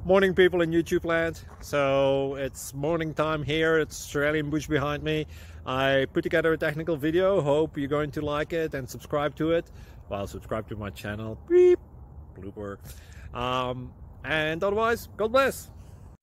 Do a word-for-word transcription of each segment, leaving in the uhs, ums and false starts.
Morning, people in YouTube land. So it's morning time here. It's Australian bush behind me. I put together a technical video. Hope you're going to like it and subscribe to it. Well, subscribe to my channel. Beep. Blooper. Um, and otherwise, God bless.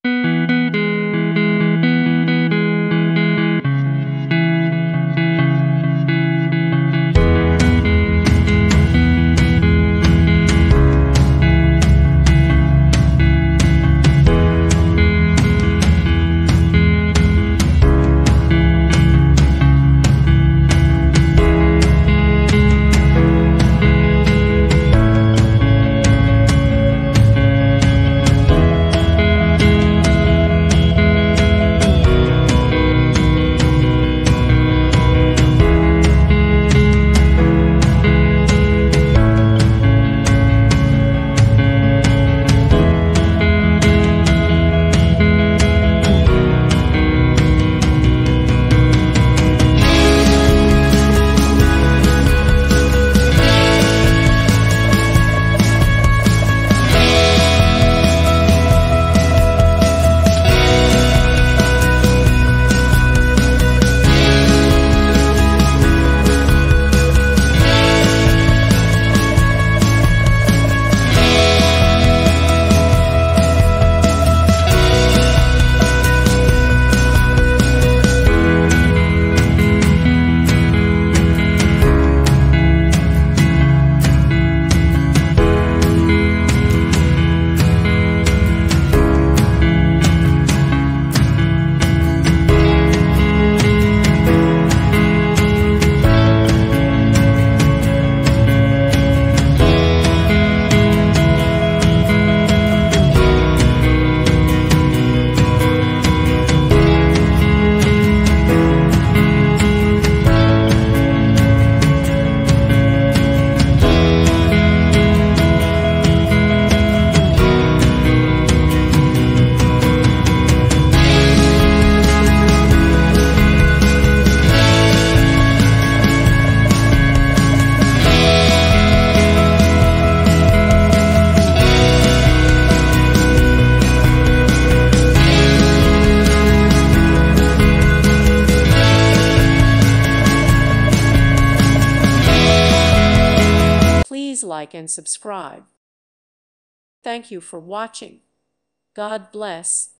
Please like and subscribe. Thank you for watching. God bless.